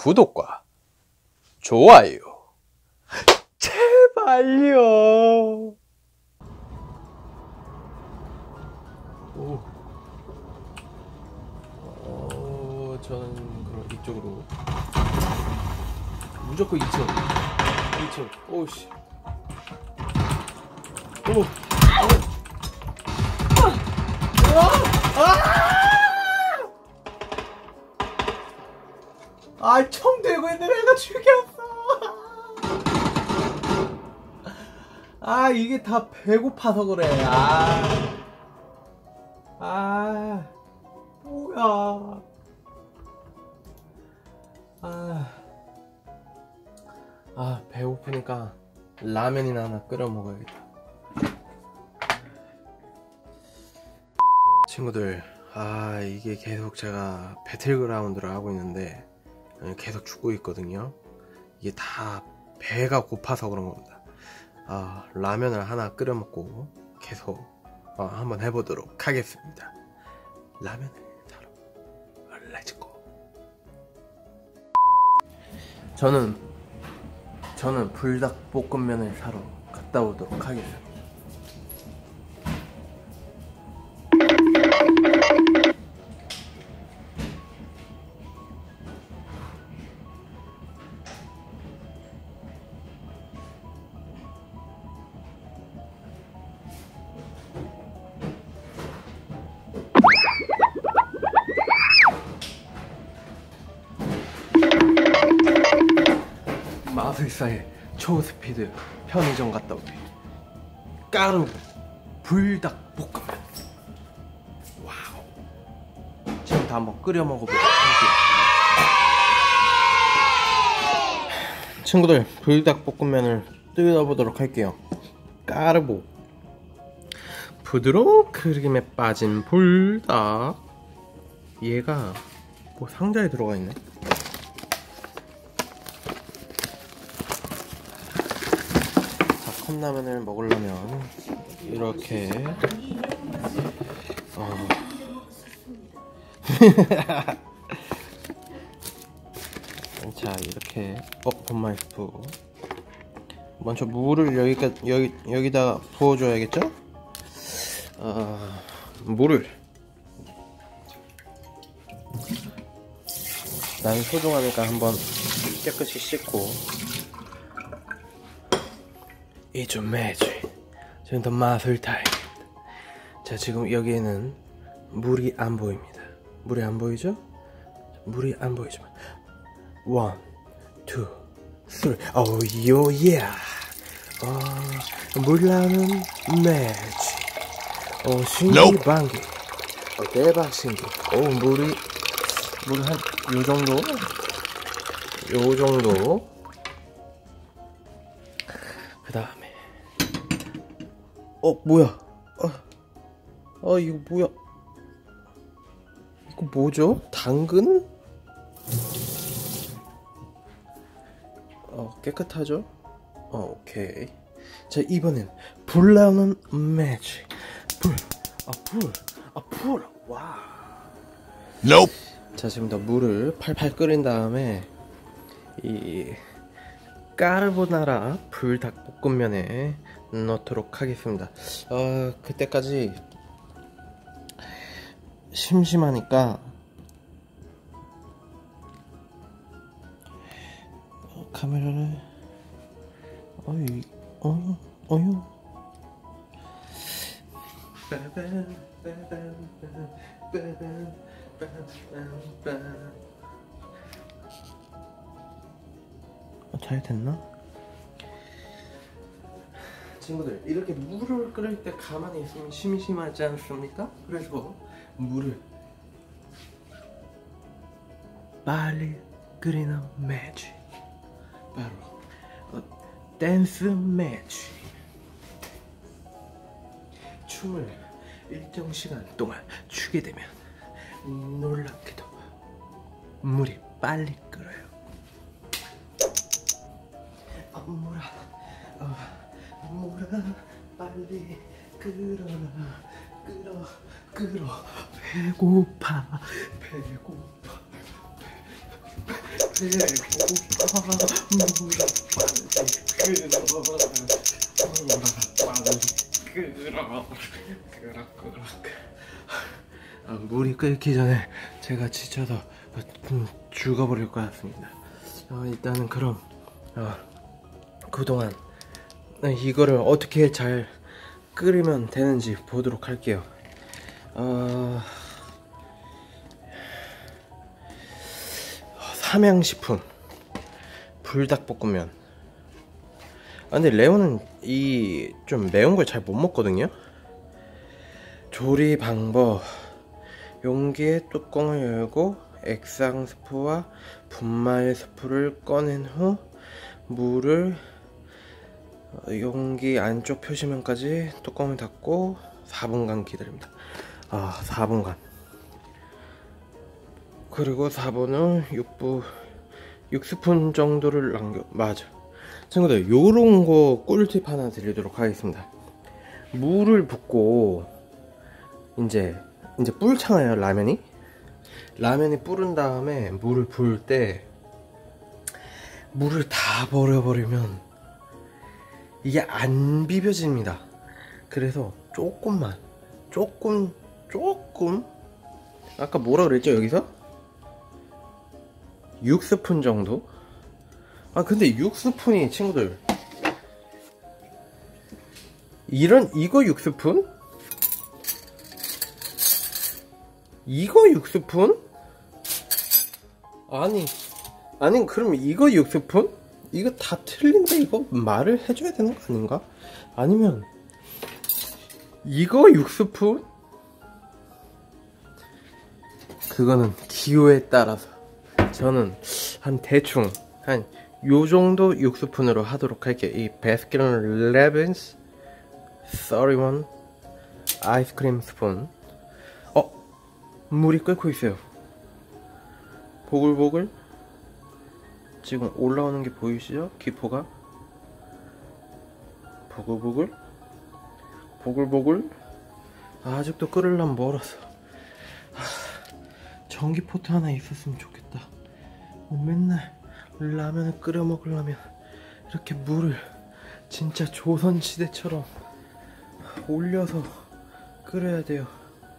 구독과 좋아요 제발요. 저는 그럼 이쪽으로 무조건 2층. 오우씨. 총 들고 있는 애가 죽였어. 이게 다 배고파서 그래. 뭐야. 배고프니까 라면이나 하나 끓여 먹어야겠다. 친구들, 이게 계속 제가 배틀그라운드를 하고 있는데 계속 죽고 있거든요. 이게 다 배가 고파서 그런 겁니다. 라면을 하나 끓여 먹고 계속 한번 해보도록 하겠습니다. 라면을 사러 렛츠고. 저는 불닭볶음면을 사러 갔다 오도록 하겠습니다. 마술사의 초스피드 편의점 갔다 오기. 까르보 불닭볶음면. 와우. 지금부터 한번 끓여 먹어보도록 할게요. 친구들, 불닭볶음면을 뜯어보도록 할게요. 까르보 부드러운 크림에 빠진 불닭. 얘가 뭐 상자에 들어가 있네. 컵라면을 먹으려면 이렇게 자, 이렇게 본마이 스프. 먼저 물을 여기다가 부어줘야겠죠? 물을 난 소중하니까 한번 깨끗이 씻고. 이 좀 매지. 지금 더 맛을 타입니다. 자, 지금 여기에는 물이 안 보입니다. 물이 안 보이죠? 물이 안 보이지만 1, 2, 3. 요 예. 물 나는 매지. 신기방기. 대박 신기. 물이 한 요 정도. 그 다음에 뭐야. 이거 뭐야. 이거 뭐죠? 당근? 깨끗하죠? 오케이. 자, 이번엔 불 나오는 매직. 불. 와. Nope. 자, 지금 더 물을 팔팔 끓인 다음에 이 까르보나라 불닭볶음면에 넣도록 하겠습니다. 그때까지 심심하니까 카메라를 잘 됐나? 친구들, 이렇게 물을 끓일 때 가만히 있으면 심심하지 않습니까? 그래서 물을 빨리 끓이는 매직. 바로 댄스 매직. 춤을 일정 시간 동안 추게 되면 놀랍게도 물이 빨리 끓어요. 물아 빨리 끓어. 배고파. 물이 끓기 전에 제가 지쳐서 죽어버릴 것 같습니다. 일단은 그럼 그동안 이거를 어떻게 잘 끓이면 되는지 보도록 할게요. 삼양식품 불닭볶음면. 근데 레오는 이 좀 매운 걸 잘 못 먹거든요. 조리 방법: 용기의 뚜껑을 열고 액상 스프와 분말 스프를 꺼낸 후 물을 용기 안쪽 표시면까지 뚜껑을 닫고 4분간 기다립니다. 4분간. 그리고 4분 후 6스푼 정도를 맞아. 친구들, 요런 거 꿀팁 하나 드리도록 하겠습니다. 물을 붓고 이제 불잖아요. 라면이 불은 다음에 물을 부을 때 물을 다 버려버리면 이게 안 비벼집니다. 그래서 조금 아까 뭐라 그랬죠? 여기서 6스푼 정도? 근데 6스푼이 친구들 이거 6스푼? 이거 6스푼? 아니 그럼 이거 6스푼? 이거 다 틀린데 이거 말을 해줘야 되는 거 아닌가? 아니면 이거 6스푼? 그거는 기호에 따라서 저는 대충 요 정도 6스푼으로 하도록 할게요. 이 바스킨 래빈스 31 아이스크림 스푼. 물이 끓고 있어요. 보글보글 지금 올라오는 게 보이시죠? 기포가 보글보글. 아직도 끓으려면 멀었어. 전기포트 하나 있었으면 좋겠다. 맨날 라면을 끓여 먹으려면 이렇게 물을 진짜 조선시대처럼 올려서 끓여야 돼요.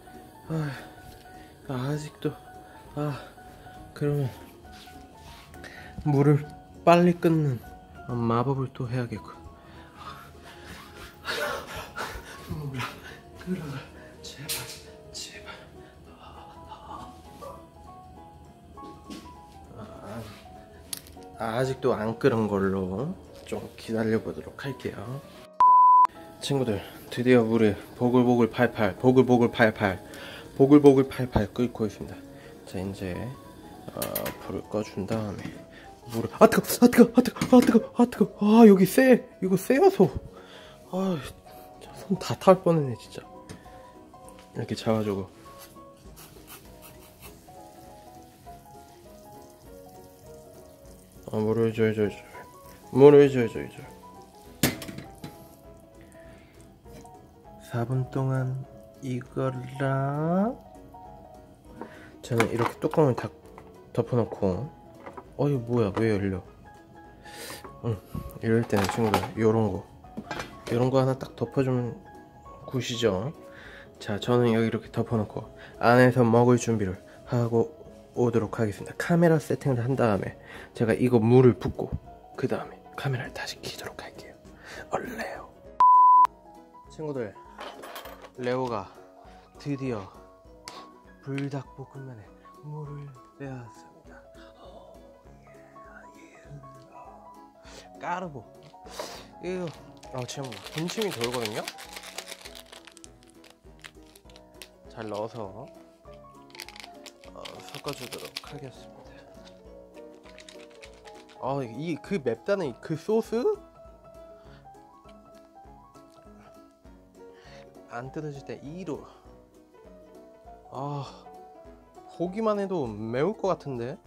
아직도 그러면 물을 빨리 끓는 마법을 또 해야겠고. 물아 끓어라 제발. 아직도 안 끓은 걸로 좀 기다려 보도록 할게요. 친구들, 드디어 물이 보글보글 팔팔 끓고 있습니다. 자, 이제 불을 꺼준 다음에 물을 뜨거. 여기 이거 세어서 손 다 탈 뻔했네 진짜. 이렇게 잡아주고 물을 졸졸 4분 동안 이거랑 저는 이렇게 뚜껑을 다 덮어놓고 이거 뭐야 왜 열려. 이럴 때는 친구들 요런 거 하나 딱 덮어주면 굿이죠. 자, 저는 여기 이렇게 덮어놓고 안에서 먹을 준비를 하고 오도록 하겠습니다. 카메라 세팅을 한 다음에 제가 이거 물을 붓고 그 다음에 카메라를 다시 켜도록 할게요. 얼레요. 친구들, 레오가 드디어 불닭볶음면에 물을 빼왔습니다. 까르보 이거 지금 군침이 돌거든요. 잘 넣어서 섞어주도록 하겠습니다. 그 맵다는 그 소스 안 뜯어질 때 2로 보기만 해도 매울 것 같은데.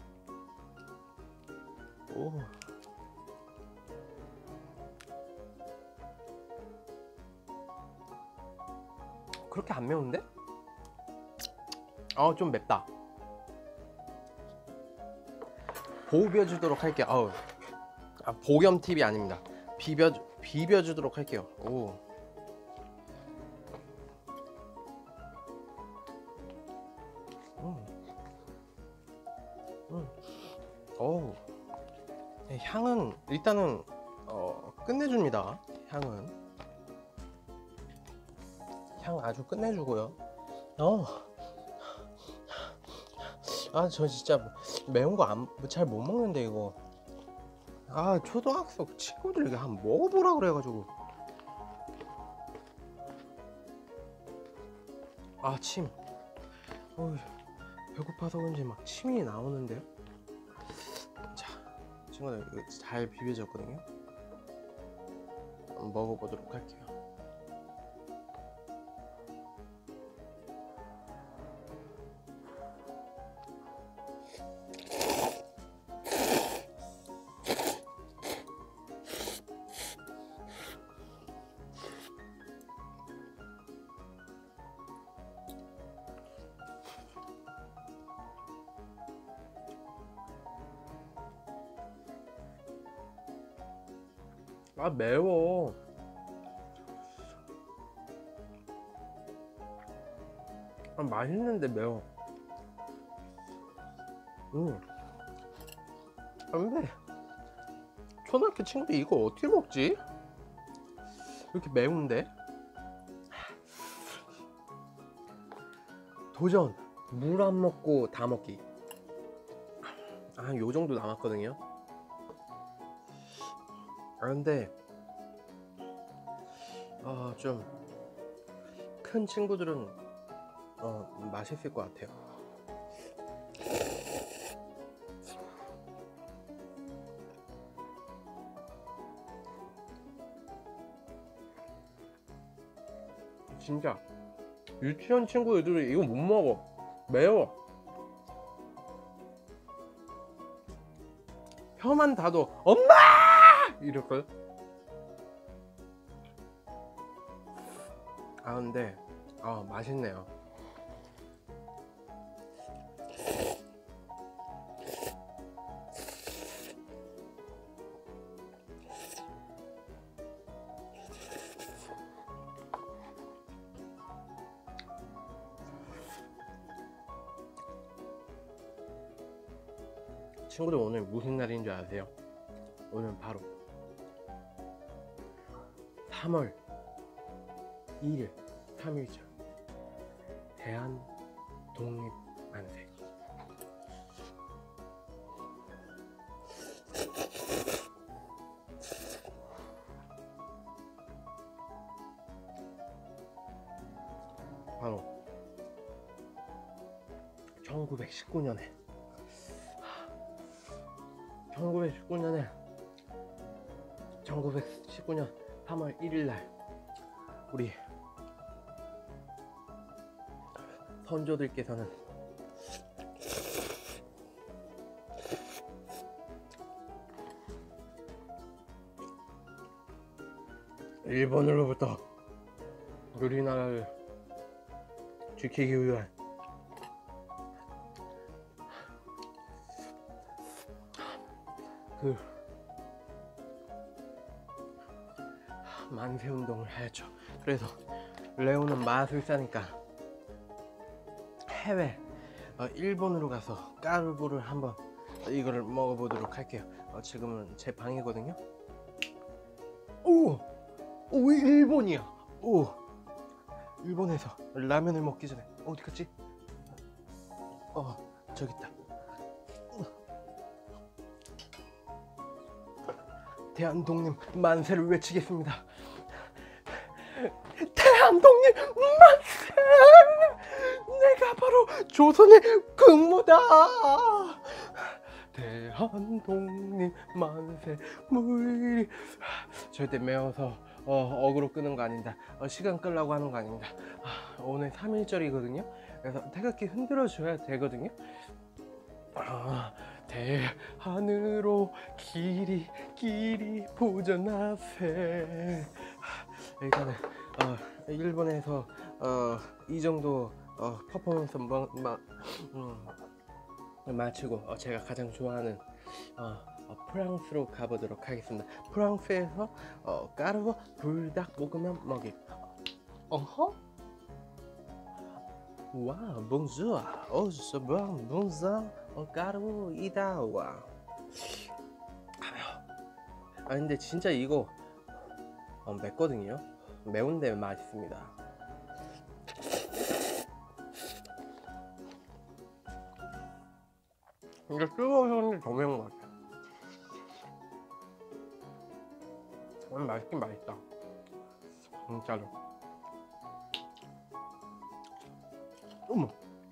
그렇게 안 매운데? 좀 맵다. 보벼주도록 할게요. 복염 팁이 아닙니다. 비벼주도록 할게요. 오. 어우. 향은 일단은 끝내줍니다. 향 아주 끝내주고요. 저 진짜 매운 거 잘 못 먹는데 이거. 초등학생 친구들에게 한번 먹어보라 그래가지고. 침. 배고파서 그런지 막 침이 나오는데요. 자, 친구들 이거 잘 비벼졌거든요. 한번 먹어보도록 할게요. 매워. 맛있는데 매워. 근데 초등학교 친구들 이거 어떻게 먹지? 이렇게 매운데? 도전! 물 안 먹고 다 먹기. 요 정도 남았거든요. 근데 좀 큰 친구들은 맛있을 것 같아요. 진짜 유치원 친구들이 이거 못 먹어. 매워. 혀만 닿아도 엄마! 이럴걸? 근데 맛있네요. 친구들 오늘 무슨 날인 줄 아세요? 오늘 바로 3월 2일 3일절 대한 독립 만세. 바로 1919년에 1919년 3월 1일날 우리 선조들께서는 일본으로부터 우리나라를 지키기 위한 그 만세운동을 하였죠. 그래서 레오는 마술사니까 해외 일본으로 가서 까르보를 한번 이거를 먹어보도록 할게요. 지금은 제 방이거든요. 오 일본이야. 일본에서 라면을 먹기 전에 어디 갔지? 저기 있다. 대한독립 만세를 외치겠습니다. 대한독립 만세! 내가 바로 조선의 국무다. 대한독립 만세 물리. 절대 매워서 어그로 끄는 거 아닙니다. 시간 끌라고 하는 거 아닙니다. 오늘 3일절이거든요. 그래서 태극기 흔들어 줘야 되거든요. 대하늘로 길이 보전하세. 일단은 일본에서 이 정도 퍼포먼스 마치고 제가 가장 좋아하는 프랑스로 가보도록 하겠습니다. 프랑스에서 까르보 불닭볶음면 먹이. 어허? 와, bonjour. Je suis bonjour. 까르보 이다와. 근데 진짜 이거 맵거든요. 매운데 맛있습니다. 근데 뜨거워서 더 매운 것 같아. 맛있긴 맛있다. 진짜로. 어머.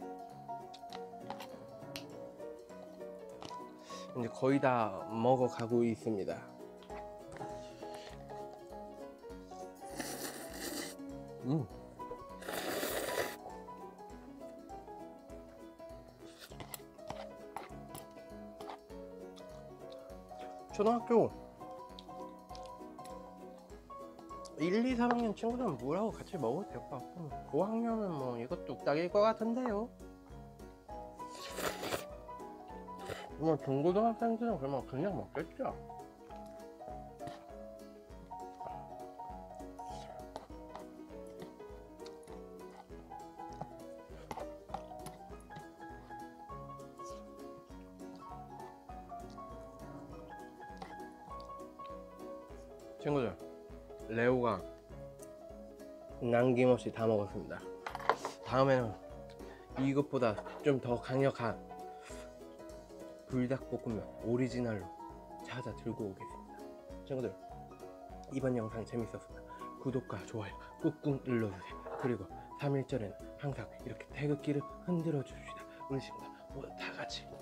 이제 거의 다 먹어가고 있습니다. 초등학교 1, 2, 3학년 친구들은 뭐라고 같이 먹어도 될 것 같고, 고학년은 뭐 이거 뚝딱일 것 같은데요. 뭐 중고등학생들은 그냥 먹겠죠. 친구들, 레오가 남김없이 다 먹었습니다. 다음에는 이것보다 좀 더 강력한 불닭볶음면 오리지널로 찾아 들고 오겠습니다. 친구들, 이번 영상 재밌었습니다. 구독과 좋아요 꾹꾹 눌러주세요. 그리고 3.1절에는 항상 이렇게 태극기를 흔들어 줍시다. 우리 친구들 모두 다 같이